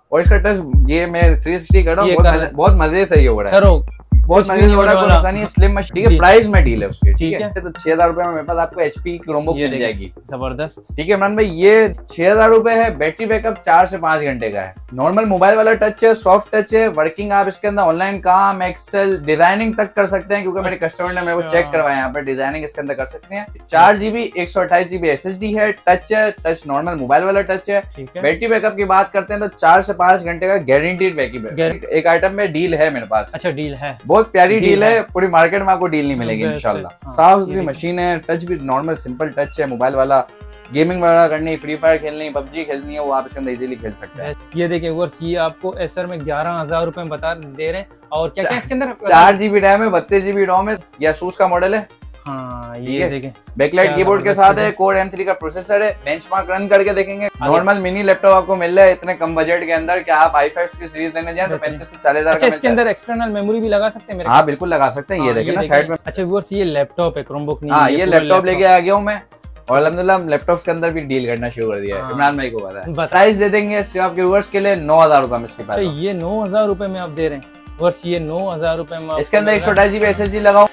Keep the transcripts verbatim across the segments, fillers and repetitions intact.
और इसका टच ये मैं थ्री सिक्सटी कर रहा हूँ, बहुत, बहुत मजे से ये हो रहा है, बहुत मजे हो रहा है, कोई आसानी है, स्लिम मशीन, ठीक है। प्राइस में डील है उसकी, ठीक है। तो छह हजार रुपए में मेरे पास आपको एचपी क्रोमबुक मिल जाएगी, जबरदस्त, ठीक है इमरान भाई। ये छह हजार रुपए है, बैटरी बैकअप चार से पांच घंटे का है, नॉर्मल मोबाइल वाला टच है, सॉफ्ट टच है, वर्किंग आप इसके अंदर ऑनलाइन काम, एक्सेल, डिजाइनिंग तक कर सकते हैं, क्योंकि मेरे कस्टमर ने मेरे को चेक करवाया, यहाँ पे डिजाइनिंग इसके अंदर कर सकते हैं। चार जीबी एक सौ अट्ठाईस जीबी एस एस डी है, टच है, टच नॉर्मल मोबाइल वाला टच है। बैटरी बैकअप की बात करते हैं तो चार से पांच घंटे का गारंटीड बैकअप। एक आइटम में डील है मेरे पास, अच्छा डील है, बहुत प्यारी डील है, पूरी मार्केट में आपको डील नहीं मिलेगी इंशाल्लाह। साफ सुथरी मशीन है, टच भी नॉर्मल सिंपल टच है, मोबाइल वाला, गेमिंग वगैरह करनी, फ्री फायर खेलनी, पबजी खेलनी है, वो आप इसके अंदर इजीली खेल सकते हैं। ये देखिए वर्स, ये आपको एसर में ग्यारह हजार रुपए में बता दे रहे हैं, और क्या क्या इसके अंदर चार जीबी रैम है, बत्तीस जीबी रोम है, या सूस का मॉडल है। हाँ ये देखें, बैकलाइट कीबोर्ड के साथ है, कोर एम थ्री का प्रोसेसर है, बेंचमार्क रन करके देखेंगे। नॉर्मल मिनी लैपटॉप आपको मिल रहा है इतने कम बजट के अंदर, क्या आप आई फाइव की सीरीज लेने जाए तो पैंतीस से चालीस हजार। अच्छा, इसके अंदर एक्सटर्नल मेमोरी भी लगा सकते हैं मेरे? हाँ बिल्कुल लगा सकते हैं, ये देखें ना साइड में। अच्छा व्यूअर्स, ये लैपटॉप है क्रोमबुक नहीं? हाँ ये लैपटॉप लेके आ गया हूँ मैं, और अल्हम्दुलिल्लाह लैपटॉप के अंदर भी डील करना शुरू कर दिया है। इमरान भाई को पता है, प्राइस दे देंगे सिर्फ आपके व्यूअर्स के लिए नौ हजार रुपए में इसके पास। अच्छा ये नौ हजार रुपए में आप दे रहे हैं वर्स, ये नौ हजार रुपए में इसके अंदर एक सौ अट्ठाईस जीबी एस एस डी लगाओ।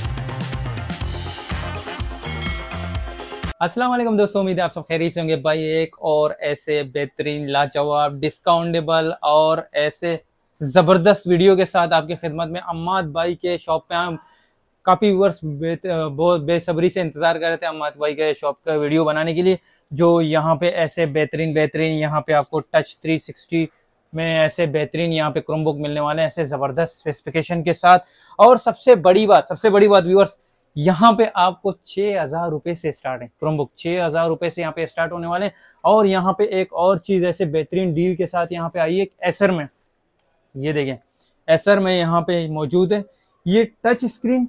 अस्सलाम वालेकुम दोस्तों, उम्मीद है आप सब खैरियत से होंगे भाई। एक और ऐसे बेहतरीन, लाजवाब, डिस्काउंटेबल और ऐसे जबरदस्त वीडियो के साथ आपकी खिदमत में अम्माद भाई के शॉप पे हम काफी व्यूअर्स बहुत बेसब्री से इंतजार कर रहे थे अम्माद भाई के शॉप का वीडियो बनाने के लिए, जो यहाँ पे ऐसे बेहतरीन बेहतरीन यहाँ पे आपको टच थ्री सिक्सटी में ऐसे बेहतरीन यहाँ पे क्रोमबुक मिलने वाले हैं, ऐसे जबरदस्त स्पेसिफिकेशन के साथ। और सबसे बड़ी बात सबसे बड़ी बात व्यूअर्स, यहाँ पे आपको छह हजार रुपए से स्टार्ट है क्रोमबुक, छह हजार रुपए से यहाँ पे स्टार्ट होने वाले हैं। और यहाँ पे एक और चीज ऐसे बेहतरीन डील के साथ यहाँ पे आई है एसर में, ये देखें एसर में यहाँ पे मौजूद है ये टच स्क्रीन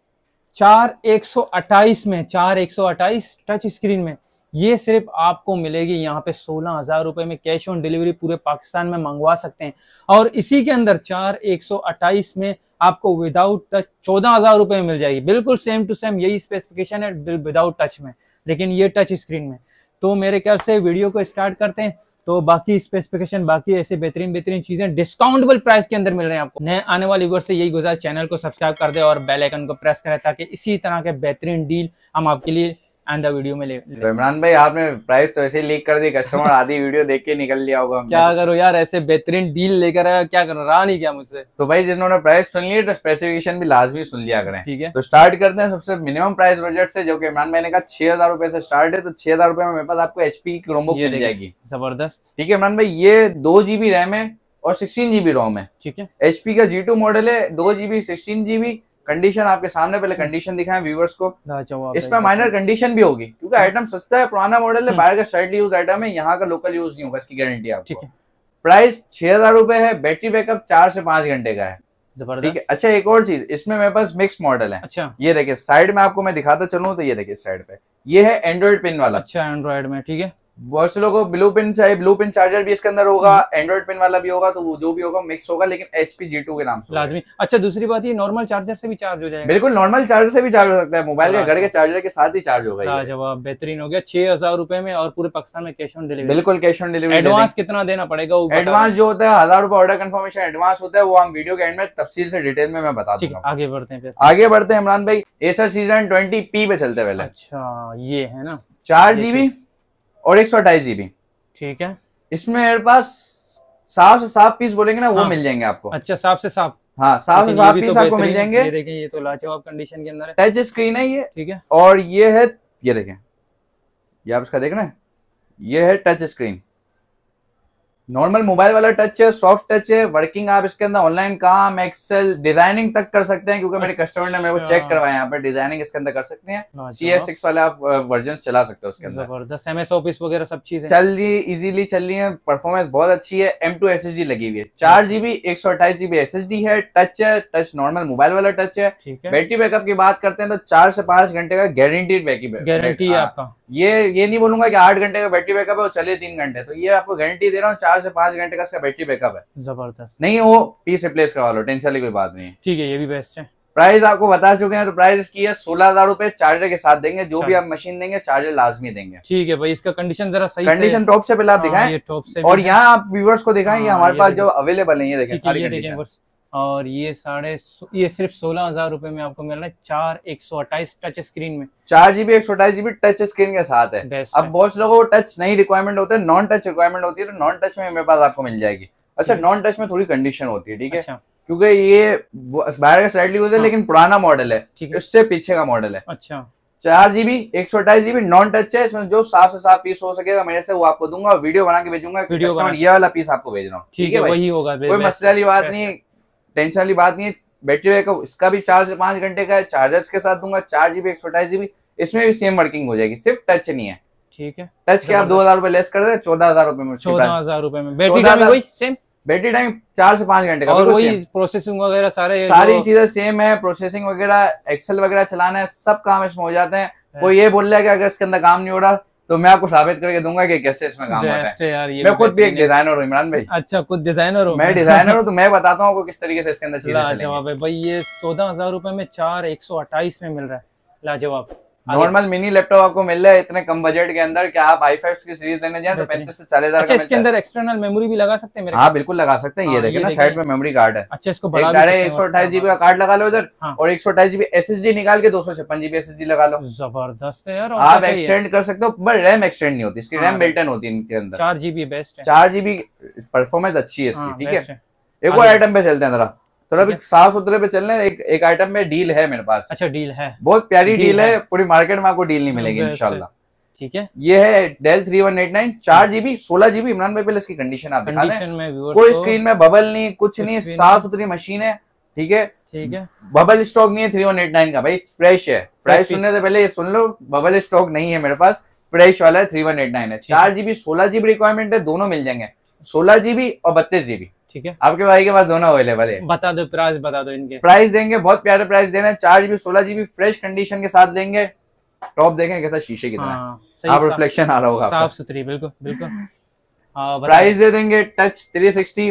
चार एक सौ अट्ठाईस में, चार एक सौ अट्ठाईस टच स्क्रीन में, ये सिर्फ आपको मिलेगी यहाँ पे सोलह हजार रुपए में। कैश ऑन डिलीवरी पूरे पाकिस्तान में मंगवा सकते हैं। और इसी के अंदर चार एक सौ अट्ठाईस में आपको विदाउट टच चौदह हजार रुपए में मिल जाएगी, बिल्कुल सेम टू सेम यही स्पेसिफिकेशन है विदाउट टच में, लेकिन ये टच स्क्रीन में। तो मेरे ख्याल से वीडियो को स्टार्ट करते हैं, तो बाकी स्पेसिफिकेशन, बाकी ऐसे बेहतरीन बेहतरीन चीजें डिस्काउंटेबल प्राइस के अंदर मिल रहे हैं आपको। नए आने वाले व्यूअर्स से यही गुजारिश, चैनल को सब्सक्राइब कर दे और बेल आइकन को प्रेस करें, ताकि इसी तरह के बेहतरीन डील हम आपके लिए आंदा वीडियो में ले। तो इमरान भाई आपने प्राइस तो ऐसे ही लीक कर दी, कस्टमर आधी वीडियो देख के निकल लिया होगा। क्या करो यार, ऐसे बेहतरीन डील लेकर आया, क्या करो, रहा नहीं क्या मुझसे। तो भाई जिन्होंने प्राइस सुन लिया तो स्पेसिफिकेशन भी लाजमी सुन लिया करें, ठीक है। तो स्टार्ट करते हैं सबसे मिनिमम प्राइस बजट से, जो कि इमरान भाई ने कहा छह हजार रुपए से स्टार्ट है। तो छह हजार रुपए में मेरे पास आपको एचपी की क्रोमबुक मिल जाएगी, जबरदस्त, ठीक है इमरान भाई। ये दो जीबी रैम है और सिक्सटीन जीबी रोम है, ठीक है। एचपी का जी टू मॉडल है, दो जीबी सिक्सटीन जीबी। कंडीशन आपके सामने, पहले कंडीशन दिखाएं व्यूअर्स को। इसमें माइनर कंडीशन भी होगी, क्योंकि आइटम सस्ता है, पुराना मॉडल है, बाहर का शर्ट यूज आइटम है, यहाँ का लोकल यूज नहीं होगा, इसकी गारंटी आपको, ठीक है। प्राइस छह हजार रुपए है, बैटरी बैकअप चार से पांच घंटे का है, ठीक है। अच्छा एक और चीज, इसमें मेरे पास मिक्स मॉडल है। अच्छा ये देखिए साइड में आपको मैं दिखाता चलूँ, तो ये देखिए साइड पे ये है एंड्रॉइड पिन वाला। अच्छा एंड्रॉइड में, ठीक है। बहुत से लोगों को ब्लू पिन चाहिए, ब्लू पिन चार्जर भी इसके अंदर होगा, एंड्रॉइड पिन वाला भी होगा, तो वो जो भी होगा मिक्स होगा, लेकिन एचपी जी टू के नाम से लाजमी। अच्छा दूसरी बात, ये नॉर्मल चार्जर से भी चार्ज हो जाएगा? बिल्कुल नॉर्मल चार्जर से भी चार्ज हो सकता है, मोबाइल के घर के चार्जर के साथ ही चार्ज होगा। जवाब बेहतरीन हो गया। छह हजार रुपए में और पूरे पाकिस्तान में कैश ऑन डिलीवरी? बिल्कुल कैश ऑन डिलीवरी। एडवांस कितना देना पड़ेगा? एडवांस जो होता है हजार रुपए ऑर्डर कंफर्मेशन एडवांस होता है, वो हम वीडियो के एंड में तफसील से डिटेल में मैं बता दूंगा। आगे बढ़ते हैं, आगे बढ़ते हैं इमरान भाई। एसर सीजन ट्वेंटी पी पे चलते पहले। अच्छा ये है ना, चार जीबी और एक सौ अट्ठाईस जीबी, ठीक है। इसमें मेरे पास साफ से साफ पीस बोलेंगे ना, वो हाँ। मिल जाएंगे आपको। अच्छा साफ से साफ, हाँ साफ से साफ पीस आपको मिल जाएंगे। ये देखें, ये तो लाजवाब कंडीशन के अंदर है, टच स्क्रीन है ये, ठीक है। और ये है, ये देखें, ये आप इसका देख रहे हैं, ये है टच स्क्रीन, नॉर्मल मोबाइल वाला टच है, सॉफ्ट टच है, वर्किंग आप इसके अंदर ऑनलाइन काम, एक्सेल, डिजाइनिंग तक कर सकते हैं, क्योंकि मेरे कस्टमर ने मेरे को चेक करवाया, यहाँ पे डिजाइनिंग इसके अंदर कर सकते हैं। सी एस सिक्स वाले आप वर्जन चला सकते हो उसके अंदर, जबरदस्त। एम एस ऑफिस वगैरह सब चीजें चल रही है, इजीली चल रही है, परफॉर्मेंस बहुत अच्छी है। M two S S D लगी हुई है, चार जीबी एक सौ अट्ठाईस जीबी एस एस डी है, टच है, टच नॉर्मल मोबाइल वाला टच है, ठीक है। बैटरी बैकअप की बात करते हैं तो चार से पांच घंटे का गारंटीड बैकअप गारंटी है आपका। ये ये नहीं बोलूंगा कि आठ घंटे का बैटरी बैकअप है और चले तीन घंटे, तो ये आपको गारंटी दे रहा हूँ, चार से पांच घंटे का इसका बैटरी बैकअप है। जबरदस्त, नहीं वो पीस रिप्लेस करवा लो, टेंशन वाली कोई बात नहीं है, ठीक है। ये भी बेस्ट है, प्राइस आपको बता चुके हैं, तो प्राइस इसकी है सोलह हजार रुपए, चार्जर के साथ देंगे, जो भी आप मशीन देंगे चार्जर लाजमी देंगे। ठीक है भाई, इसका कंडीशन जरा सही कंडीशन टॉप से पहले आप दिखाएं, टॉप से और यहाँ आप व्यूअर्स को दिखाएं, ये हमारे पास जो अवेलेबल है, ये देखें सारी कंडीशन। और ये साढ़े ये सिर्फ सोलह हजार रुपए में आपको मिल रहा है, चार एक सौ अट्ठाईस टच स्क्रीन में, चार जीबी एक सौ अट्ठाईस जीबी टच स्क्रीन के साथ है। अब बहुत लोगों को टच नहीं रिक्वायरमेंट होता है, नॉन टच रिक्वायरमेंट होती है, तो नॉन टच में मेरे पास आपको मिल जाएगी। अच्छा, नॉन टच में थोड़ी कंडीशन होती है, ठीक है, क्योंकि ये बाहर का स्लाइडली यूज है, लेकिन पुराना मॉडल है, इससे पीछे का मॉडल है। अच्छा, चार जीबी एक सौ अट्ठाईस जीबी नॉन टच है, इसमें जो साफ से साफ पीस हो सकेगा मेरे से वो आपको दूंगा, और वीडियो बना के भेजूंगा, वीडियो ये वाला पीस आपको भेज रहा हूँ, ठीक है, वही होगा, कोई मसले वाली बात नहीं है, टेंशन वाली बात नहीं है। बैटरी बैकअप इसका भी चार से पांच घंटे का है, चार्जर्स के साथ दूंगा, चार जीबी एक सौ अट्ठाईस जीबी, इसमें भी सेम वर्किंग हो जाएगी, सिर्फ टच नहीं है, ठीक है। टच के आप दो हजार रुपए लेस कर दे, चौदह हजार रुपए में, चौदह हजार रुपए में बैटरी टाइम वही सेम, बैटरी टाइम चार से पांच घंटे का, और वही प्रोसेसिंग वगैरह सारे सारी चीजें सेम है, प्रोसेसिंग वगैरह, एक्सेल वगैरह चलाना है, सब काम इसमें हो जाते हैं। कोई ये बोल रहा है कि अगर इसके अंदर काम नहीं हो रहा, तो मैं आपको साबित करके दूंगा कि कैसे इसमें काम होता है। यार, ये मैं खुद भी एक डिजाइनर हूँ इमरान भाई। अच्छा, खुद डिजाइनर हो? मैं डिजाइनर हूँ, तो मैं बताता हूँ आपको किस तरीके से इसके अंदर चीजें चलेंगी। लाजवाब है भाई, ये चौदह हजार रुपए में चार एक सौ अट्ठाईस में मिल रहा है, लाजवाब। नॉर्मल मिनी लैपटॉप आपको मिल रहा है इतने कम बजट के अंदर, क्या आप आई फाइव की सीरीज लेने जाए तो पैंतीस से चालीस हजार। अच्छा, इसके अंदर एक्सटर्नल मेमोरी भी लगा सकते हैं मेरे? हाँ बिल्कुल लगा सकते हैं, ये देखिए ना साइड में मेमोरी कार्ड है। अच्छा, इसको बढ़ा भी एक सौ अट्ठाईस जीबी का कार्ड लगा लो उधर, और एक सौ अट्ठाईस जीबी एस एस डी निकाल के दो सौ छप्पन जीबी एस एस डी लगा लो, जबरदस्त है यार। आप एक्सटेंड कर सकते हो, पर रैम एक्सटेंड नहीं होती, इसकी रैम बिल्ट इन होती है इनके अंदर। चार जीबी बेस्ट है, चार जीबी परफॉर्मेंस अच्छी है इसकी, ठीक है। एक और आइटम पे चलते हैं जरा, थोड़ा भी साफ सुथरे पे चलने। एक एक आइटम में डील है मेरे पास। अच्छा, डील है, बहुत प्यारी डील है, पूरी मार्केट में आपको डील नहीं मिलेगी इंशाल्लाह, ठीक है। ये है Dell three one eight nine, चार जीबी सोलह जीबी। इमरान भाई पहले इसकी कंडीशन आप दिखा दें, कोई स्क्रीन में बबल नहीं, कुछ नहीं, साफ सुथरी मशीन है, ठीक है, ठीक है। बबल स्टॉक नहीं है थ्री वन एट नाइन का भाई, फ्रेश है। प्राइस सुनने से पहले ये सुन लो, बबल स्टॉक नहीं है मेरे पास, फ्रेश वाला है, थ्री वन एट नाइन है। चार जीबी सोलह जीबी रिक्वायरमेंट है, दोनों मिल जाएंगे, सोलह जीबी और बत्तीस जीबी, ठीक है। आपके भाई के पास दोनों अवेलेबल है। बता दो प्राइस, बता दो इनके प्राइस देंगे, बहुत प्यारे प्राइस देना है। चार जीबी सोलह जीबी फ्रेश कंडीशन के साथ देंगे। टॉप देखें कैसा शीशे की तरह, हाँ, आप रिफ्लेक्शन आ रहा होगा, साफ सुथरी, बिल्कुल बिल्कुल। प्राइस दे देंगे टच थ्री सिक्सटी,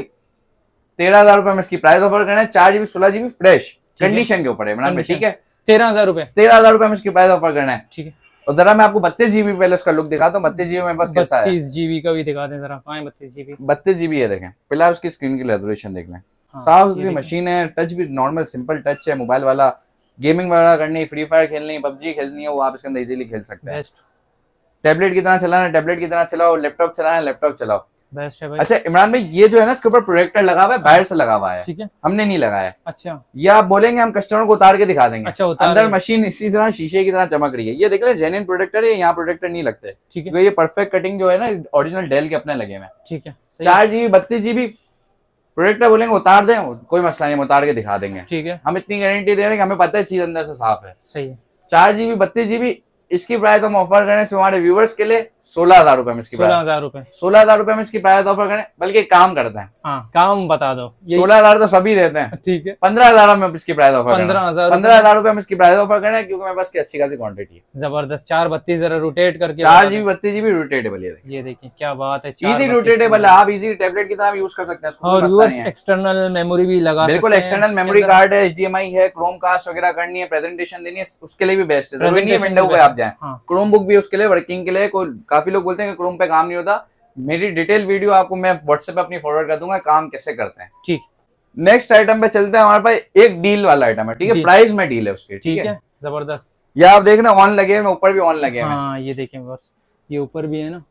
तेरह हजार रुपए में इसकी प्राइस ऑफर करना है। चार जीबी सोलह जीबी फ्रेश कंडीशन के ऊपर है इमरान भाई, ठीक है। तेरह हजार रुपए तेरह हजार रुपए में इसकी प्राइस ऑफर करना है, ठीक है। और जरा मैं आपको बत्तीस जीबी पहले उसका लुक दिखाता हूँ। बत्तीस जीबी मेरे पास कैसा है, बत्तीस जीबी का भी दिखा दें जरा, कहाँ है बत्तीस जीबी? बत्तीस जीबी है, देखें पहले उसकी स्क्रीन की रेजोल्यूशन देख लें, साफ सुथरी मशीन है, टच भी नॉर्मल सिंपल टच है, मोबाइल वाला, गेमिंग वगैरह करनी, फ्री फायर खेलनी, पबजी खेलनी है, वो आप इसके अंदर इजीली खेल सकते हैं। टैबलेट की तरह चलाना, टैबलेट की तरह चलाओ, लैपटॉप चलाना, लैपटॉप चलाओ, बेस्ट है भाई। अच्छा इमरान भाई, ये जो है ना इसके ऊपर प्रोजेक्टर लगा हुआ है, बाहर से लगा हुआ है, ठीक है, हमने नहीं लगाया। अच्छा, ये आप बोलेंगे हम कस्टमर को उतार के दिखा देंगे। अच्छा, अंदर मशीन इसी तरह शीशे की तरह चमक रही है, ये देख ले जेन्युइन प्रोजेक्टर है, यहाँ प्रोजेक्टर नहीं लगते, ठीक है। ये परफेक्ट कटिंग जो है ना ओरिजिनल डेल के अपने लगे हुए, ठीक है। चार जीबी बत्तीस जीबी प्रोजेक्टर बोलेंगे उतार दें, कोई मसला नहीं, उतार के दिखा देंगे, ठीक है। हम इतनी गारंटी दे रहे हैं कि हमें पता है चीज अंदर से साफ है, सही है। चार जीबी बत्तीस जीबी इसकी प्राइस हम ऑफर करें हमारे व्यूवर्स के लिए सोलह हजार रुपए में, इसकी सोलह हजार रुपए सोलह हजार रुपए में इसकी प्राइस ऑफर करें। बल्कि काम करते हैं, हाँ, काम बता दो, सोलह हजार तो सभी देते हैं, ठीक है। पंद्रह हजार में इसकी प्राइस ऑफर, पंद्रह हजार पंद्रह हजार रुपए में इसकी प्राइस ऑफर करें, क्योंकि मेरे पास की अच्छी खासी क्वांटिटी है। जबरदस्त। चार बत्तीस जरा रोटेट करके, चार जीबी बत्तीस जीबी रोटेटेबल, ये देखिए क्या बात है, इजी रोटेटेबल है, आप इजी टैबलेट की तरह यूज कर सकते हैं। और एक्सटर्नल मेमोरी भी लगा, बिल्कुल एक्सटर्नल मेमोरी कार्ड है, एच डी एम आई है, क्रोम कास्ट वगैरह करनी है, प्रेजेंटेशन देनी है, उसके लिए भी बेस्ट है। विंडो पे आप जाए, क्रोम बुक भी उसके लिए, वर्किंग के लिए। कोई काफी लोग बोलते हैं कि क्रोम पे काम नहीं होता, मेरी डिटेल वीडियो आपको मैं व्हाट्सएप पे अपनी फॉरवर्ड कर दूंगा, काम कैसे करते हैं, ठीक। नेक्स्ट आइटम पे चलते हैं, हमारे पास एक डील वाला आइटम है, ठीक है, प्राइस में डील है उसकी, ठीक है, जबरदस्त। ये आप देखना ऑन लगे हैं, ऊपर भी ऑन लगे हैं, हाँ, ये देखें बस, ये ऊपर भी है ना,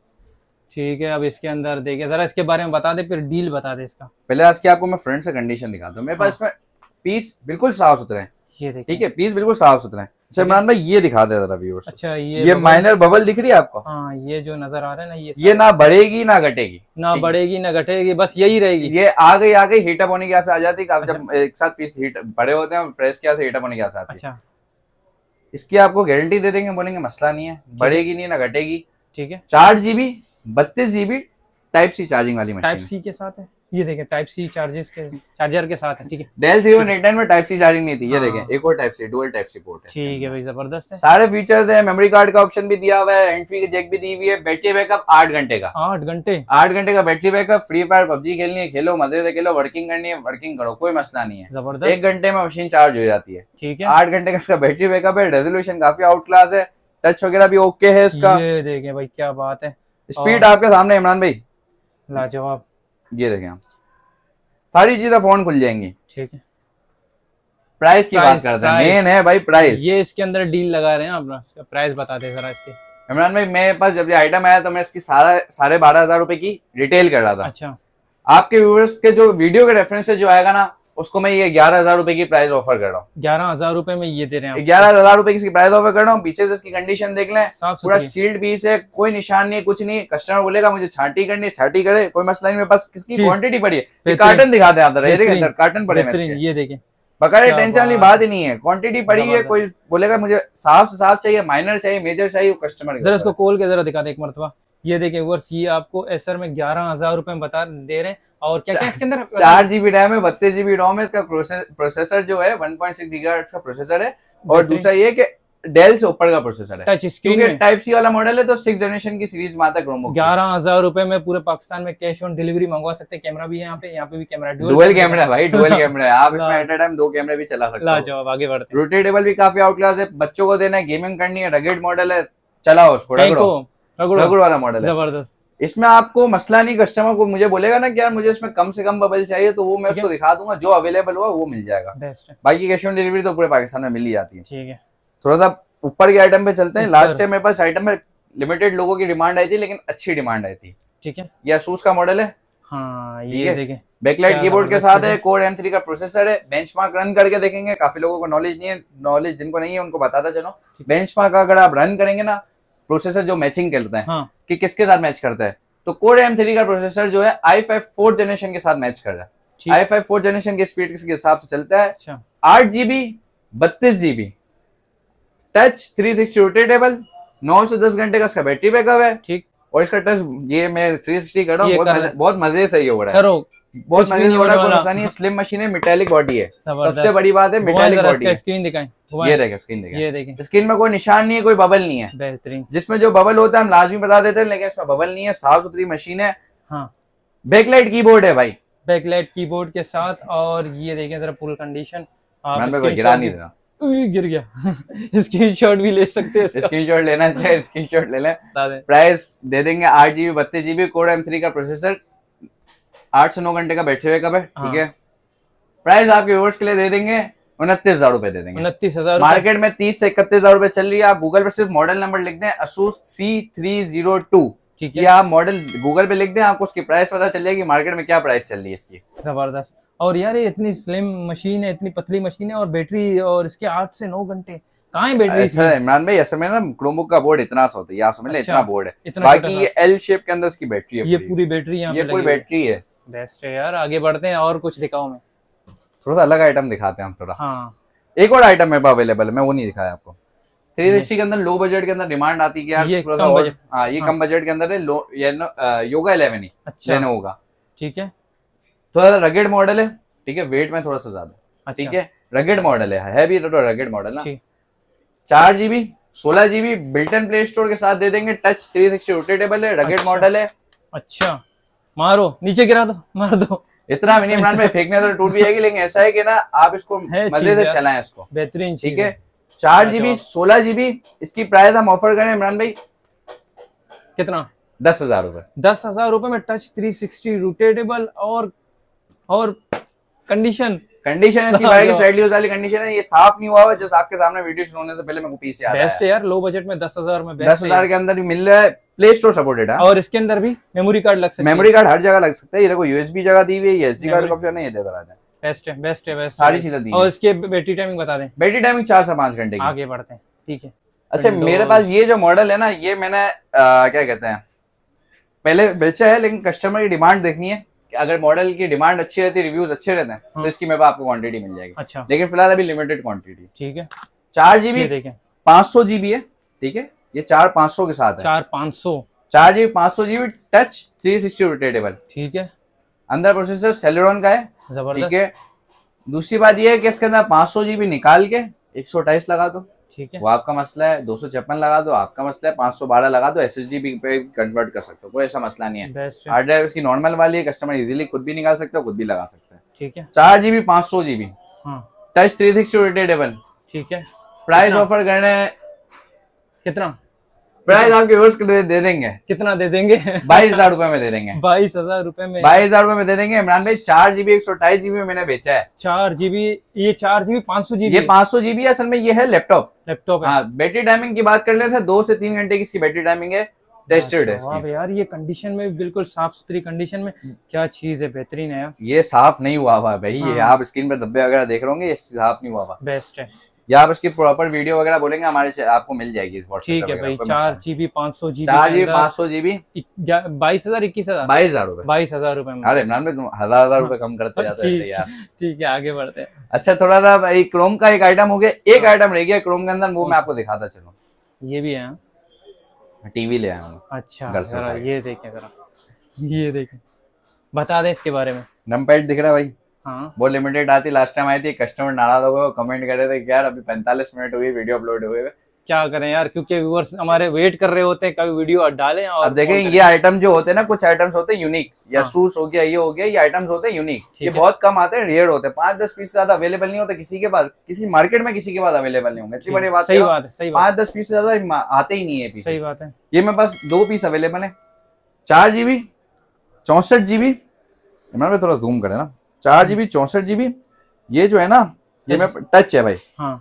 ठीक है। अब इसके अंदर देखिए जरा, इसके बारे में बता दे, फिर डील बता दे इसका। पहले इसकी आपको मैं फ्रंट से कंडीशन दिखाता हूँ। मेरे पास इसमें पीस बिल्कुल साफ सुथरे हैं, ये देखिए, ठीक है, पीस बिल्कुल साफ सुथरे हैं। अच्छा इमरान भाई, ये दिखा दे जरा व्यूअर्स। अच्छा, ये ये माइनर बबल दिख रही है आपको? हाँ, ये जो नजर आ रहा है ना, ये ये ना बढ़ेगी ना घटेगी, ना बढ़ेगी ना घटेगी, बस यही रहेगी। ये आ गई आ गई हीटअप होने की आस आ जाती है, जब एक साथ पीस हीट बड़े होते हैं, प्रेस के आस हीटअप होने की आस आती है। अच्छा, इसकी आपको गारंटी दे देंगे, बोलेंगे मसला नहीं है, बढ़ेगी नहीं ना घटेगी, ठीक है। चार जीबी बत्तीस जीबी टाइप सी चार्जिंग वाली मशीन, टाइप सी के साथ है। ये देखें टाइप सी चार्जेस के चार्जर के साथ है। ठीक है, Dell three one eight nine में टाइप सी चार्जिंग नहीं थी। ये देखें एक और type C, dual type C port है। ठीक है भाई, जबरदस्त है। सारे फीचर्स है, मेमोरी कार्ड का ऑप्शन भी दिया हुआ है, हैंड फ्री जैक भी दी हुई है, बैटरी बैकअप आठ घंटे का। आठ घंटे आठ घंटे का battery backup. Free Fire PUBG खेलनी है खेलो, मजे से खेलो, वर्किंग करनी है वर्किंग करो, कोई मसला नहीं है। जबरदस्त, एक घंटे में मशीन चार्ज हो जाती है। ठीक है, आठ घंटे का इसका बैटरी बैकअप है। रेजोल्यूशन काफी आउट क्लास है, टच वगैरह भी ओके है इसका। ये देखें भाई क्या बात है। स्पीड आपके सामने इमरान भाई, लाजवाब। ये देखें आप, सारी चीजें फोन खुल जाएंगी। ठीक है, प्राइस की बात करते हैं, मेन है भाई प्राइस। ये इसके अंदर डील लगा रहे हैं आप, इसका प्राइस बता दे जरा इसके। इमरान भाई मेरे पास जब ये आइटम आया तो मैं इसकी सारा साढ़े बारह हजार रुपए की रिटेल कर रहा था। अच्छा, आपके व्यूअर्स के जो वीडियो के रेफरेंस से जो आएगा ना, उसको मैं ये ग्यारह हजार रुपए की प्राइस ऑफर कर रहा हूँ। ग्यारह हजार रुपए में ये दे रहे हैं, ग्यारह हजार रुपए की प्राइस ऑफर कर रहा हूँ। पीछे से इसकी कंडीशन देख लें, पूरा सील्ड पीस है, कोई निशान नहीं है, कुछ नहीं। कस्टमर बोलेगा मुझे छांटी करनी है, छांटी करे, कोई मसला नहीं। मेरे पास किसकी क्वांटिटी पड़ी है, कार्टन दिखाते हैं आप, अंदर कार्टन पड़े हैं, ये देखें बकायदे, टेंशन वाली बात ही नहीं है, क्वांटिटी पड़ी है। कोई बोलेगा मुझे साफ से साफ चाहिए, माइनर चाहिए, मेजर चाहिए, कस्टमर जरा इसको खोल के जरा दिखा दे एक मरतबा। ये देखें वर्स, ये आपको एसर में ग्यारह हजार रुपए में बता दे रहे हैं। और क्या क्या इसके अंदर, चार जीबी रैम है, बत्तीस जीबी रोम है। इसका प्रोसेसर जो है वन पॉइंट सिक्स गीगाहर्ट्ज का प्रोसेसर है। और दूसरा ये कि डेल से ऊपर का प्रोसेसर है, टच स्क्रीन टाइप सी वाला मॉडल है, तो सिक्स जनरेशन की सीरीज में आता है क्रोमबुक। ग्यारह हजार रुपए में पूरे पाकिस्तान में कैश ऑन डिलीवरी मंगवा सकते हैं। कैमरा भी है यहाँ पे, यहाँ पे भी कैमरा, डुअल कैमरा है भाई, डुअल कैमरा है। आप इसमें एट अ टाइम दो कैमरे भी चला सकते हो। लाजवाब, आगे बढ़ते हैं। रोटेटेबल भी काफी आउट क्लास है, बच्चों को देना है, गेमिंग करनी है, रगेड मॉडल है, चलाओ उसको, रगड़ो रगड़ो वाला मॉडल है, जबरदस्त। इसमें आपको मसला नहीं, कस्टमर को मुझे बोलेगा ना कि यार मुझे इसमें कम से कम बबल चाहिए, तो वो मैं उसको दिखा दूंगा, जो अवेलेबल हुआ वो मिल जाएगा। बाकी कैश ऑन डिलीवरी तो पूरे पाकिस्तान में मिल ही जाती है। ठीक है, थोड़ा सा ऊपर के आइटम पे चलते हैं। लास्ट टाइम मेरे पास आइटम में लिमिटेड लोगों की डिमांड आई थी, लेकिन अच्छी डिमांड आई थी। ठीक है, ये असूस का मॉडल है। हाँ, ये देखें, बैकलाइट कीबोर्ड के साथ है, कोर एम थ्री का प्रोसेसर है। बेंचमार्क रन करके देखेंगे, काफी लोगों को नॉलेज नहीं है, नॉलेज जिनको नहीं है उनको बताता चलो। बेंचमार्क अगर आप रन करेंगे ना, प्रोसेसर जो मैचिंग करता है, हाँ, कि किसके साथ मैच करता है, तो कोर एम थ्री का प्रोसेसर जो है आई फाइव फोर्थ जनरेशन के साथ मैच कर रहा है। आई फाइव फोर्थ जनरेशन की स्पीड के हिसाब से चलता है। आठ जीबी बत्तीस GB touch, three sixty rotatable, नौ से दस घंटे का इसका बैटरी बैकअप है। ठीक, और इसका टच ये मैं थ्री सिक्सटी कर रहा हूँ, बहुत, बहुत मजे से हो रहा है, बहुत मजे से हो रहा है। स्लिम मशीन है, मेटालिक बॉडी है, सबसे बड़ी बात है मेटालिक बॉडी है। स्क्रीन दिखाएं, ये देखें स्क्रीन देखें, ये देखें स्क्रीन में कोई निशान नहीं है, कोई बबल नहीं है। बेहतरीन, जिसमें जो बबल होता है हम लाजमी बता देते हैं, लेकिन इसमें बबल नहीं है, साफ सुथरी मशीन है। हाँ, बैकलाइट कीबोर्ड है भाई, बैकलाइट कीबोर्ड के साथ। और ये देखें जरा फुल कंडीशन, गिरा नहीं देना, गिर गया। स्क्रीनशॉट भी ले सकते हैं, स्क्रीनशॉट लेना चाहिए, स्क्रीनशॉट ले लें। प्राइस दे देंगे आठ जीबी बत्तीस जीबी कोर एम थ्री का प्रोसेसर, आठ से नौ घंटे का बैटरी बैकअप है। ठीक है, प्राइस आपके व्यूअर्स के लिए दे देंगे उनतीस हजार रुपए दे देंगे। उनतीस हजार मार्केट में तीस से इकतीस हजार रुपए चल रही है। आप गूगल पे सिर्फ मॉडल नंबर लिख दें Asus C three zero two, ठीक है, आप मॉडल गूगल पे लिख दें, आपको उसकी प्राइस पता चल जाएगी मार्केट में क्या प्राइस चल रही है इसकी। जबरदस्त। और यार ये इतनी स्लिम मशीन है, इतनी पतली मशीन है, और बैटरी और इसके आठ से नौ घंटे कहाँ है बैटरी। अच्छा इमरान भाई, ऐसे में ना क्रोमबुक का बोर्ड इतना सा होता है, आप समझ लें इतना बोर्ड है, बाकी ये एल शेप के अंदर इसकी बैटरी है, ये पूरी बैटरी यहाँ पे पूरी बैटरी है। बेस्ट है यार, आगे बढ़ते हैं और कुछ दिखाओ, मैं थोड़ा सा अलग आइटम दिखाते हैं हम थोड़ा। हाँ, एक और आइटम मेरे पास अवेलेबल है, मैं वो नहीं दिखाया आपको। थ्री सिक्सटी के अंदर लो बजट के अंदर डिमांड आती है यार, ये कम बजट, हाँ ये कम बजट के अंदर है, लो ये योगा इलेवन ही लेनोवो का। ठीक है, थोड़ा सा रगेड मॉडल है। ठीक है, वेट में थोड़ा सा ज्यादा। ठीक है, रगेड मॉडल है, है भी तो रगेड मॉडल ना। चार जीबी सोलह GB built in Play Store के साथ दे देंगे। टच थ्री सिक्सटी रोटेटेबल है, रगेड मॉडल है। अच्छा, मारो नीचे गिरा दो, मार दो, इतना मिनी इमरान में फेंकने तो टूट भी जाएगी, लेकिन ऐसा है कि ना आप इसको मजे से चलाएं इसको, बेहतरीन। ठीक है, चार जीबी सोलह जीबी इसकी प्राइस हम ऑफर करें इमरान भाई कितना, दस हजार रुपए। दस हजार रुपए में टच थ्री सिक्सटी रोटेटेबल और और कंडीशन कंडीशन इसकी बाइक की साइड यूज वाली कंडीशन है, ये साफ नहीं हुआ है, जस्ट आपके सामने वीडियो शुरू होने से पहले मेरे को पीस याद आया। बेस्ट है यार, लो बजट में दस हजार में दस हजार के अंदर भी मिल रहा है, प्ले स्टोर सपोर्टेड है, और इसके अंदर भी मेमोरी कार्ड लग सकता है। मेमोरी कार्ड हर जगह लग सकता है, ये देखो यूएसबी जगह दी हुई है, एसडी कार्ड का ऑप्शन है, ये दे दे रहा है। बेस्ट है, बेस्ट है, बेस्ट सारी चीजें दी। और इसके बैटरी टाइमिंग बता दें। बैटरी टाइमिंग चार से पांच घंटे की। आगे बढ़ते हैं। ठीक है, अच्छा मेरे पास ये जो मॉडल है ना, ये मैंने क्या कहते हैं पहले बेचा है, लेकिन कस्टमर की डिमांड देखनी है, अगर मॉडल की डिमांड अच्छी रहती है, रिव्यूज अच्छे रहते हैं, हाँ, तो इसकी मेरे पास आपको क्वांटिटी मिल जाएगी। अच्छा, लेकिन फिलहाल अभी लिमिटेड क्वांटिटी। ठीक है, चार जीबी देखें, पांच सौ जीबी है। ठीक है, ये चार पांच सौ के साथ है, चार पांच सौ चार जीबी पाँच सौ GB touch three sixty rotatable. ठीक है। अंदर प्रोसेसर सेलेरॉन का है। जबरदस्त। ठीक है। दूसरी बात ये है कि इसके अंदर पाँच सौ जीबी निकाल के एक सौ अट्ठाईस लगा दो, ठीक है, वो आपका मसला है। दो सौ छप्पन लगा दो, आपका मसला है। पाँच सौ बारह लगा दो, एसएसडी पे कन्वर्ट कर सकते हो, कोई ऐसा मसला नहीं है। हार्ड ड्राइव इसकी नॉर्मल वाली है, कस्टमर इजीली खुद भी निकाल सकते हो, खुद भी लगा सकते हैं। ठीक है। चार जीबी पाँच सौ GB touch three sixty rotatable. ठीक है। प्राइस ऑफर करने कितना? प्राइस आपके व्यूअर्स के लिए दे देंगे। कितना दे देंगे? बाईस हजार रुपए में दे देंगे। बाईस हजार रुपए में बाईस हजार रुपए में दे देंगे। इमरान भाई चार जीबी एक सौ अट्ठाईस जीबी मैंने बेचा है। चार जीबी ये चार जीबी पाँच सौ जीबी ये पाँच सौ जीबी असल में ये है लैपटॉप लैपटॉप हाँ। बैटरी टाइमिंग की बात कर लेते हैं, दो से तीन घंटे की इसकी बैटरी टाइमिंग है। टेस्टेड है इसकी। यार ये कंडीशन में बिल्कुल साफ सुथरी कंडीशन में, क्या चीज है, बेहतरीन है। ये साफ नहीं हुआ हुआ भाई, ये आप स्क्रीन पे धब्बे वगैरह देख रहे होंगे, ये साफ नहीं हुआ हुआ। बेस्ट है। या आप इसकी प्रॉपर वीडियो वगैरह बोलेंगे हमारे से आपको मिल जाएगी इस व्हाट्सएप। ठीक है भाई। चार जीबी पाँच सौ जीबी चार जीबी पाँच सौ जीबी बाईस हजार इक्कीस हजार बाईस हजार रुपए बाईस हजार रुपए में। अरे इमरान भाई तुम हजार हजार रुपए कम करते जाते हैं यार। ठीक है आगे बढ़ते हैं। अच्छा थोड़ा सा भाई क्रोम का एक आइटम हो गया, एक आइटम रह गया क्रोम के अंदर, वो मैं आपको दिखाता चलो। ये भी है, टीवी ले आया हूँ। अच्छा जरा ये देखें, जरा ये देखें, बता दें इसके बारे में। नंबर पैड दिख रहा है भाई? हाँ। वो लिमिटेड आती, लास्ट टाइम आई थी, कस्टमर नाराज हो गए, कमेंट कर रहे थे कि यार अभी पैंतालीस मिनट हुई वीडियो अपलोड हुए। क्या करें यार, क्योंकि व्यूअर्स हमारे वेट कर रहे होते हैं कभी वीडियो डालें। और अब देखें ये आइटम जो होते हैं ना, कुछ आइटम्स होते हैं यूनिक, या शूज हो गया, ये हो गया, ये आइटम्स होते हैं यूनिक, ये बहुत कम आते हैं, रेयर होते हैं। पांच दस पीस ज्यादा अवेलेबल नहीं होते किसी के पास, किसी मार्केट में किसी के पास अवेलेबल नहीं होंगे। इतनी बड़ी बात, सही बात है, पांच दस पीस से ज्यादा आते ही नहीं है पीस। सही बात है। ये मेरे पास दो पीस अवेलेबल है, चार जीबी चौसठ जीबी इमरान थोड़ा जूम करे ना, चार जीबी चौसठ जीबी ये जो है ना, ये मैं टच है भाई। हाँ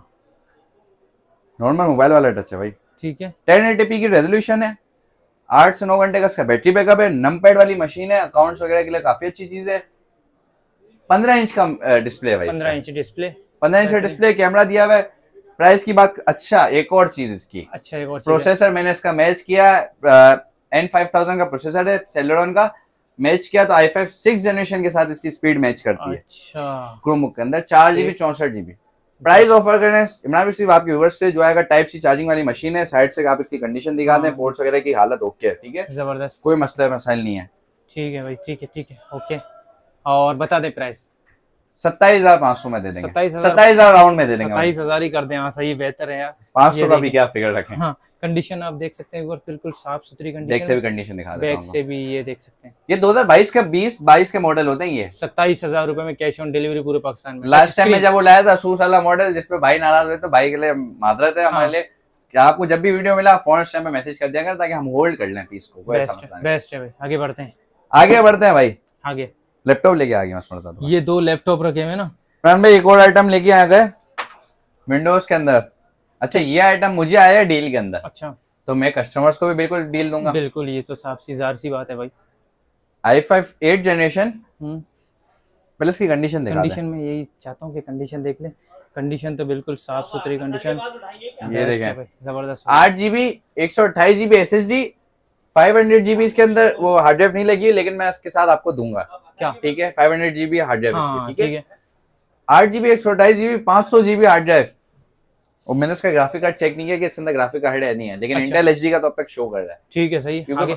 नॉर्मल मोबाइल वाला टच है भाई। ठीक है। टेन एटी पी की रेजोल्यूशन है, आठ से नौ घंटे का इसका बैटरी बैकअप है, नंपैड वाली मशीन है, अकाउंट्स वगैरह के लिए काफी अच्छी चीज है। पंद्रह इंच का डिस्प्ले है भाई, पंद्रह इंच डिस्प्ले, पंद्रह इंच का डिस्प्ले, कैमरा दिया हुआ है। प्राइस की बात, अच्छा एक और चीज इसकी, अच्छा एक और प्रोसेसर मैंने इसका मैच किया, एन फाइव थाउजेंड का प्रोसेसर है सेलेरॉन का, मैच किया तो आई फाइव सिक्स जनरेशन के साथ इसकी स्पीड मैच करती है। अच्छा। क्रोमबुक के अंदर चार जीबी चौसठ जीबी। प्राइस ऑफर करने इमरान भी सिर्फ आपके व्यूअर्स से जो आएगा, टाइप सी चार्जिंग वाली मशीन है, साइड से आप इसकी कंडीशन दिखा दें, पोर्ट्स वगैरह की हालत ओके है। ठीक है, जबरदस्त, कोई मसला मसाइल नहीं है। ठीक है भाई, ठीक है ठीक है ओके। और बता दे प्राइस। सत्ताईस हजार पाँच सौ में दे देंगे, सत्ताईस हजार राउंड में दे देंगे, सत्ताईस हजार ही कर दें। हाँ सही, बेहतर है यार, पाँच सौ का भी क्या फिगर रखें। हाँ कंडीशन आप देख सकते हैं बिल्कुल साफ सुथरी कंडीशन, बैक से भी कंडीशन दिखा देता हूं, बैक से भी ये देख सकते हैं। ये दो हज़ार बाईस का बीस बाईस के मॉडल होते हैं। ये सत्ताईस हजार रुपए में कैश ऑन डिलीवरी पूरे पाकिस्तान में। लास्ट टाइम में जब वो लाया था सूस वाला मॉडल, जिसपे भाई नाराज हुए, तो भाई के लिए माजरत है हमारे लिए कि आपको जब भी वीडियो मिला फोन टाइम में मैसेज कर दिया कर, ताकि हम होल्ड कर लें पीस को। बेस्ट है भाई, आगे बढ़ते हैं, आगे बढ़ते हैं भाई। आगे लैपटॉप लेके आ गया, ये दो लैपटॉप रखे हुए ना भाई, एक और आइटम लेके आ गए विंडोज के अंदर। अच्छा ये आइटम मुझे आया डील के अंदर, अच्छा तो मैं कस्टमर्स को भी बिल्कुल डील दूंगा। बिल्कुल, ये तो साफ सी जार सी बात है भाई। आई फाइव एट जनरेशन, पहले इसकी कंडीशन देखा, कंडीशन में यही चाहता हूँ कि कंडीशन देख ले। कंडीशन तो बिल्कुल साफ सुथरी कंडीशन, ये देखें जबरदस्त। आठ जीबी एक सौ अट्ठाईस GB S S D, five hundred GB इसके अंदर वो हार्ड ड्राइव नहीं लगी, लेकिन मैं इसके साथ आपको दूंगा क्या। ठीक है, five hundred GB hard drive, ठीक है। आठ जीबी एक सौ अट्ठाईस जीबी पाँच सौ जीबी हार्ड ड्राइव। और मैंने उसका ग्राफिक कार्ड चेक नहीं किया कि इसके अंदर ग्राफिक कार्ड है नहीं है, लेकिन इंटेल एचडी का तो अब तक शो कर रहा है। ठीक है सही, आगे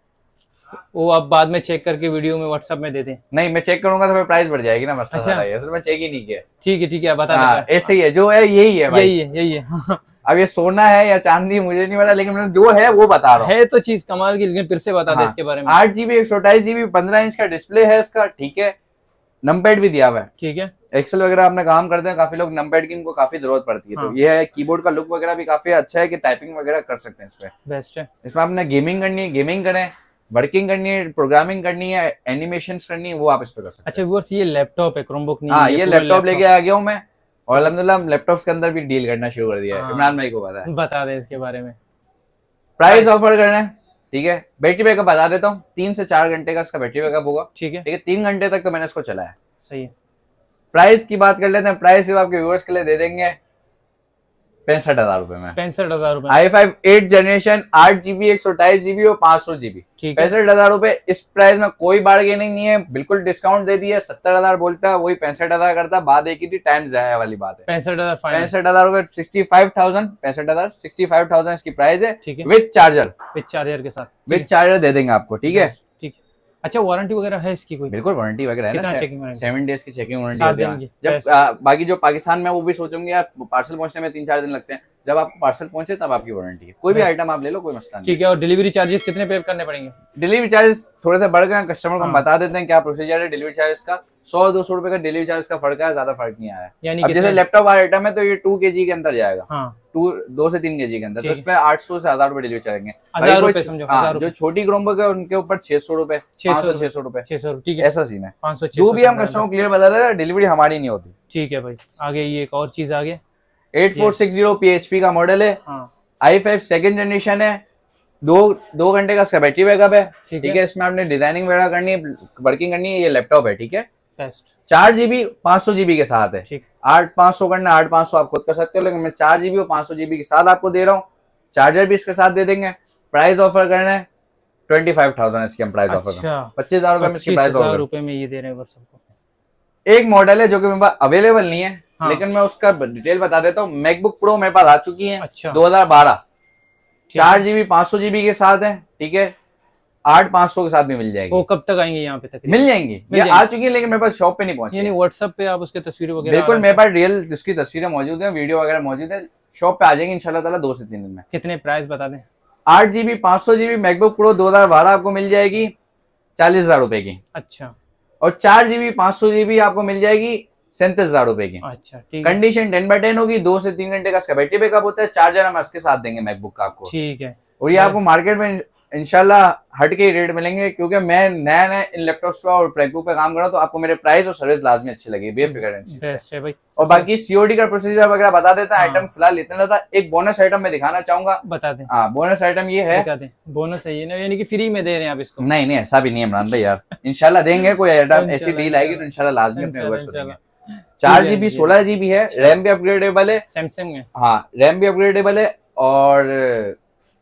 वो आप बाद में चेक करके वीडियो में व्हाट्सएप में दे दें। नहीं मैं चेक करूंगा तो फिर प्राइस बढ़ जाएगी ना, मसला अच्छा है, मैं चेक ही नहीं किया। ठीक है ठीक है, बता दे। ऐसे ही है जो है, यही है भाई, यही है यही है। अब ये सोना है या चांदी मुझे नहीं पता, लेकिन जो है वो बता रहा हूँ। है तो चीज कमाल की, लेकिन फिर से बता दे इसके बारे में। आठ जीबी एक सौ अट्ठाईस जीबी पंद्रह इंच का डिस्प्ले है इसका, ठीक है। नंपैड भी दिया हुआ है, ठीक है। एक्सेल वगैरह अपना काम करते हैं काफी लोग, नंपैड की इनको काफी जरूरत पड़ती है। हाँ। तो ये है, कीबोर्ड का लुक वगैरह भी काफी अच्छा है कि टाइपिंग वगैरह कर सकते हैं इस पे, बेस्ट है। इसमें आपने गेमिंग करनी है गेमिंग करें, वर्किंग करनी है, प्रोग्रामिंग करनी है, एनिमेशन करनी है, वो आप इस पे कर सकते हैं। अच्छा व्यूअर्स ये लैपटॉप है, क्रोमबुक नहीं। हाँ ये लैपटॉप लेके आ गया हूँ मैं, और अल्हम्दुलिल्लाह लैपटॉप्स के अंदर भी डील करना शुरू कर दिया है। इमरान भाई को पता है, बता दे इसके बारे में। प्राइस ऑफर करना है, ठीक है। बैटरी बैकअप बता देता हूँ, तीन से चार घंटे का इसका बैटरी बैकअप होगा, ठीक है ठीक है। तीन घंटे तक तो मैंने इसको चलाया है, सही है। प्राइस की बात कर लेते हैं, प्राइस सिर्फ आपके व्यूअर्स के लिए दे देंगे पैंसठ हजार रुपए में। पैंसठ हजार रुपए आई फाइव एट जनरेशन, आठ जीबी एक सौ अट्ठाईस जीबी और पांच सौ जीबी, पैंसठ हजार रुपए। इस प्राइस में कोई बार्गेनिंग नहीं है, बिल्कुल डिस्काउंट दे दिया। सत्तर हजार बोलता है वही पैंसठ हजार करता है, बात एक ही थी, टाइम जाया वाली बात है। पैंसठ हजार पैंसठ हजार रुपए सिक्सटी फाइव थाउजेंड पैंसठ हजार सिक्सटी फाइव थाउजेंड इसकी प्राइस है, विद चार्जर, विद चार्जर के साथ, विद चार्जर दे देंगे आपको। ठीक है, ठीक है। अच्छा, वारंटी वगैरह है इसकी कोई? बिल्कुल वारंटी वगैरह है ना, सेवन डेज की चेकिंग वारंटी। जब आ, बाकी जो पाकिस्तान में वो भी सोचेंगे यार पार्सल पहुंचने में तीन चार दिन लगते हैं, जब आपको पार्सल पहुंचे तब आपकी वारंटी है। कोई भी आइटम आप ले लो, कोई मसला नहीं। ठीक है। और डिलीवरी चार्जेस कितने पे करने पड़ेंगे? डिलीवरी चार्जेस थोड़े से बढ़ गए, कस्टमर को हम बता देते हैं क्या प्रोसीजर है डिलीवरी चार्जेस का। सौ दो सौ रुपए का डिलीवरी चार्ज का फर्क है, ज्यादा फर्क नहीं आया। यानी अब जैसे लैपटॉप वाला आइटम है तो ये टू के जी के अंदर जाएगा, हाँ। टू दो से तीन के जी के अंदर, तो इसमें आठ सौ से हजार रुपए डिलीवरी चार्जेंगे। जो छोटी क्रोमबुक है उनके ऊपर छह सौ रुपए, छह सौ छह सौ रुपए, छह सौ ठीक है, ऐसा सीन है। जो भी हम कस्टमर को क्लियर बता रहे हैं, डिलीवरी हमारी नहीं होती। ठीक है भाई। आगे ये एक और चीज आ गया, eight four six zero P H P का मॉडल है, आई फाइव सेकेंड जनरेशन है, दो दो घंटे का इसका बैटरी बैकअप है। ठीक है, इसमें आपने डिजाइनिंग वगैरह करनी है, वर्किंग करनी है। ये लैपटॉप है, ठीक है, चार जीबी पांच सौ जीबी के साथ है। आठ पांच सौ करना, आठ पांच सौ आप खुद कर सकते हो, लेकिन मैं चार जीबी और पांच सौ जीबी के साथ आपको दे रहा हूँ। चार्जर भी इसके साथ दे देंगे। प्राइस ऑफर करना है ट्वेंटी फाइव थाउजेंड इसकी हम प्राइस ऑफर कर, पच्चीस हजार रुपए में इसकी प्राइस ऑफर रुपए में ये दे रहे हैं सबको। एक मॉडल है जो कि मेरे पास अवेलेबल नहीं है, हाँ। लेकिन मैं उसका डिटेल बता देता हूँ। मैकबुक प्रो मेरे पास आ चुकी है, अच्छा। दो हजार बारह, चार जीबी पांच सौ जीबी के साथ है, ठीक है, आठ पांच सौ के साथ भी मिल जाएगी। वो कब तक आएंगे यहाँ पे? तक मिल जाएंगी, मिल ये आ चुकी है, लेकिन मेरे पास शॉप पे नहीं पहुंची। यानी व्हाट्सएप पे आप उसके तस्वीरें वगैरह? बिल्कुल, मेरे पास रियल उसकी तस्वीरें मौजूद है, वीडियो वगैरह मौजूद है, शॉप पे आ जाएंगे इंशाल्लाह ताला दो से तीन दिन में। कितने प्राइस बता दें? आठ जीबी पांच सौ जीबी मैकबुक प्रो दो हजार बारह आपको मिल जाएगी चालीस हजार रुपए की, अच्छा। और चार जीबी पांच सौ जीबी आपको मिल जाएगी सैंतीस हजार रुपए की, अच्छा। कंडीशन टेन बाई टेन होगी, दो से तीन घंटे का इसका बैटरी बैकअप होता है। चार्जर हम इसके साथ देंगे मैकबुक का आपको, ठीक है। और ये आपको मार्केट में इंशाल्लाह हट के रेट मिलेंगे, क्योंकि मैं नया नया इन लैपटॉप्स पे और मैकबुक पे काम कर रहा हूं, तो आपको मेरे प्राइस और सर्विस लाजमी अच्छी लगी, बेफिक्र है। और बाकी सीओडी का प्रोसीजर वगैरह बता देता है। आइटम फिलहाल इतना ज्यादा, एक बोनस आइटम मैं दिखाना चाहूंगा, बता दें। हाँ, बोनस आइटम ये है, बोनस है ये ना, यानी कि फ्री में दे रहे हैं आप इसको? नहीं नहीं, ऐसा भी नहीं है इमरान भाई यार, इंशाल्लाह देंगे। कोई आइटम ऐसी डील आएगी तो इंशाल्लाह लाजमी अपने व्यूअर्स को देंगे। चार जीबी सोलह जीबी है, रैम भी अपग्रेडेबल है, सैमसंग में, हाँ, रैम भी अपग्रेडेबल है, और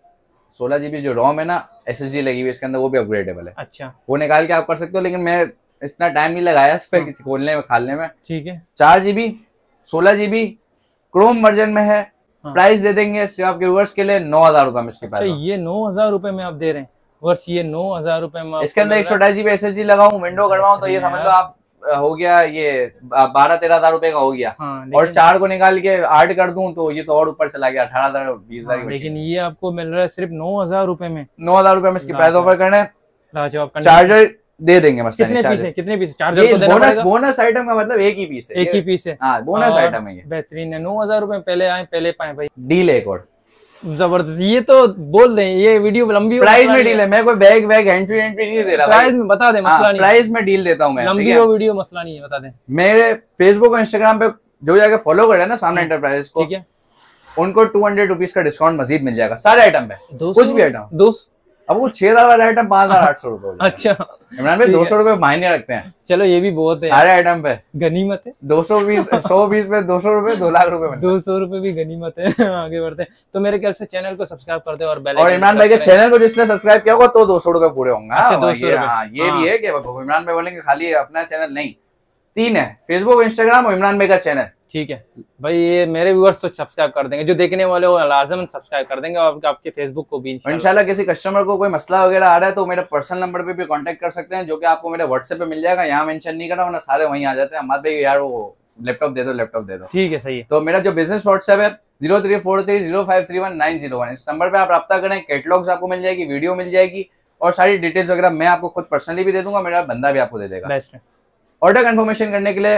सोलह जीबी जो रोम है ना, एसएसडी लगी हुई इसके अंदर, वो भी अपग्रेडेबल है, अच्छा। वो निकाल के आप कर सकते हो, लेकिन मैं इतना टाइम नहीं लगाया इस पर खोलने में खालने में, ठीक है। चार जीबी सोलह जीबी क्रोम वर्जन में है, हाँ। प्राइस दे देंगे सिर्फ आपके व्यूअर्स के लिए नौ हजार रुपए में इसके पास। अच्छा, ये नौ हजार रुपए में आप दे रहे हैं वर्ष, ये नौ हजार रुपए में इसके अंदर एक सौ अठाईस जीबी एसएसडी लगाऊं, विंडो करवाऊं, तो ये समझ लो आप हो गया ये बारह तेरह हजार रुपए का हो गया, हाँ, और चार को निकाल के आठ कर दूं तो ये तो और ऊपर चला गया, अठारह हजार बीस हजार। लेकिन ये आपको मिल रहा है सिर्फ नौ हजार रुपए में, नौ हजार रुपए में इसकी प्राइस ऑफर करना है। चार्जर दे देंगे, मतलब कितने पीस है? कितने piece charger? Bonus bonus item का मतलब एक ही पीस है, एक ही पीस है, हाँ, बोनस आइटम है ये। बेहतरीन है, नौ हजार रुपए पहले आए पहले पाए भाई। डील एक और जबरदस्त, ये तो बोल दें, ये वीडियो लंबी प्राइस में डील है, मैं कोई बैग बैग हैंड हैंड नहीं दे रहा, प्राइस में बता दें, मसला नहीं, प्राइस में डील देता हूं मैं, लंबी हो वीडियो मसला नहीं है, बता दें। मेरे फेसबुक और इंस्टाग्राम पे जो जाके फॉलो कर रहे हैं ना सामने एंटरप्राइजेस को, ठीक है, उनको टू हंड्रेड रुपीज का डिस्काउंट मजीद मिल जाएगा सारे आइटम पे, कुछ भी आइटम। दो अब वो छह हजार वाला आइटम पांच हजार आठ सौ रुपए। अच्छा इमरान भाई, दो सौ रुपए मायने रखते हैं। चलो ये भी बहुत है, सारे आइटम पे गनीमत है। दो सौ बीस सौ बीस पे दो सौ रुपए, दो लाख रुपए, दो सौ रुपए भी गनीमत है। आगे बढ़ते हैं, तो मेरे ख्याल से चैनल को सब्सक्राइब कर दे, और बेल और इमरान भाई के चैनल को जिसने सब्सक्राइब किया होगा तो दो सौ रुपए पूरे होंगे। अच्छा, दो सौ रुपए ये भी है कि इमरान भाई बोलेंगे खाली अपना चैनल नहीं, तीन है, फेसबुक, इंस्टाग्राम और इमरान भाई का चैनल, ठीक है भाई। ये मेरे व्यूअर्स तो सब्सक्राइब कर देंगे, जो देखने वाले हो लाजम सब्सक्राइब कर देंगे, और आपके फेसबुक को भी इंशाल्लाह। किसी कस्टमर को कोई मसला वगैरह आ रहा है तो मेरे पर्सनल नंबर पे भी कांटेक्ट कर सकते हैं, जो कि आपको मेरे व्हाट्सएप पे मिल जाएगा, यहाँ मेंशन नहीं करा, वरना सारे वहीं आ जाते हैं, हमारे भाई यार वो लैपटॉप दे दो लैपटॉप दे दो, ठीक है, सही है। तो मेरा जो बिजनेस व्हाट्सएप है zero three four three zero five three one nine zero one, इस नंबर पे आप रब्ता करें, कैटलॉग्स आपको मिल जाएगी, वीडियो मिल जाएगी, और सारी डिटेल्स वगैरह मैं आपको खुद पर्सनली भी दे दूंगा, मेरा बंदा भी आपको दे देगा। ऑर्डर कंफर्मेशन करने के लिए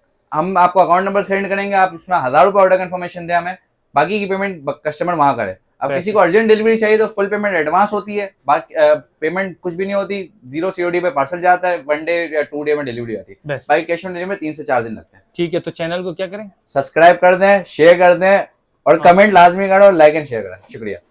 हम आपको अकाउंट नंबर सेंड करेंगे, आप उसमें हजार रुपए ऑर्डर कंफर्मेशन दे हमें, बाकी की पेमेंट कस्टमर वहां करे। अब किसी को अर्जेंट डिलीवरी चाहिए तो फुल पेमेंट एडवांस होती है, बाकी पेमेंट कुछ भी नहीं होती, जीरो सीओडी पे पार्सल जाता है, वन डे या टू डे में डिलीवरी आती है, बाकी कैश ऑन डिलीवरी में तीन से चार दिन लगते हैं। ठीक है, तो चैनल को क्या करें? सब्सक्राइब कर दें, शेयर कर दें, और कमेंट लाजमी करो, लाइक एंड शेयर करें। शुक्रिया।